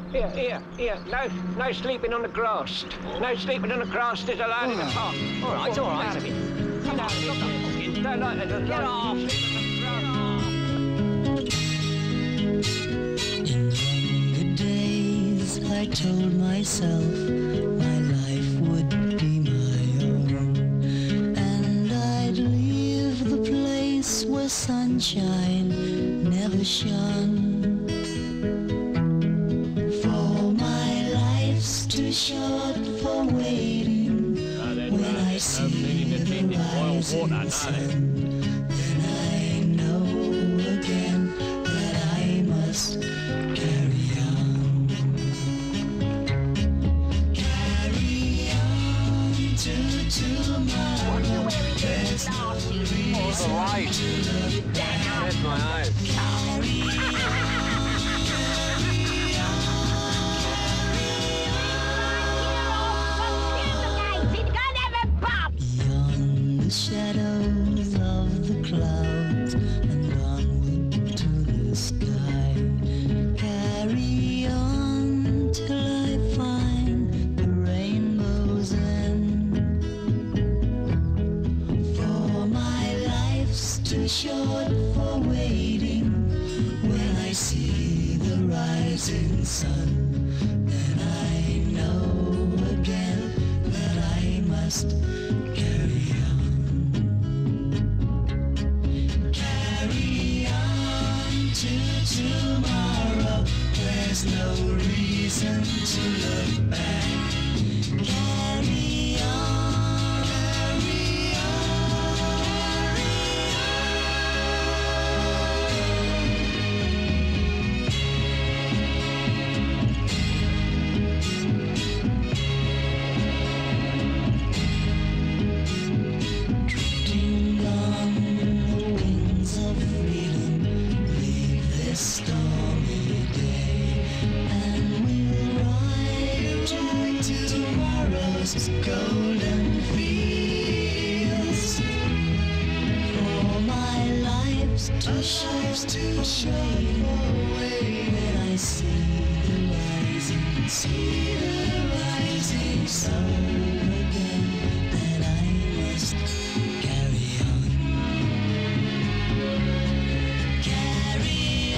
Here. No sleeping on the grass. No sleeping on the grass. There's a line in the park. All right. Come on, don't like that. Get off. In the days I told myself my life would be my own, and I'd leave the place where sunshine never shone. For my life's too short for waiting. When I see the rising sun, then I know again that I must carry on. Carry on to tomorrow. There's no reason to look back. There's my eyes. Carry on. The shadows of the clouds and onward to the sky. Carry on till I find the rainbow's end. For my life's too short for waiting. When I see the rising sun, then I know again that I must carry on. To tomorrow, there's no reason to look back. Carry on, carry on, carry on. Drifting on the wings of freedom, this stormy day, and we'll ride to tomorrow's golden fields. For my life's too short to show away. When I see the rising sun again, that I must carry on. Carry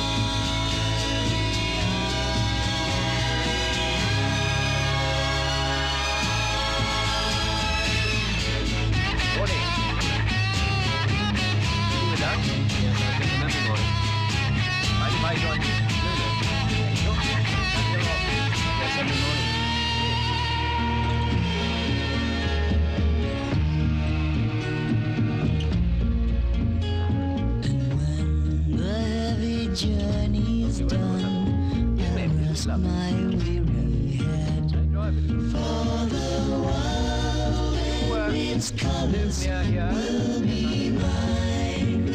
journey's done, I rest my weary head. For the world and its colors will be mine.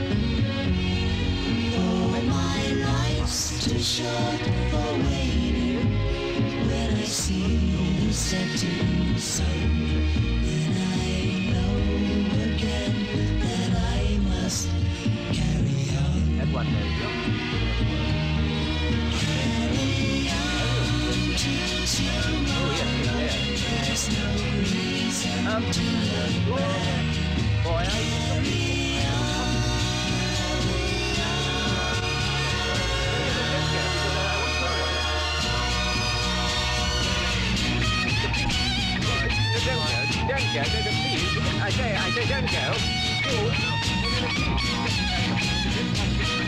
For my life's too short for waiting. When I see the setting sun, then I know again that I must carry on. That one there. Carry on to tomorrow. There's no reason to look back. Carry on. Don't go, please. I say, don't go.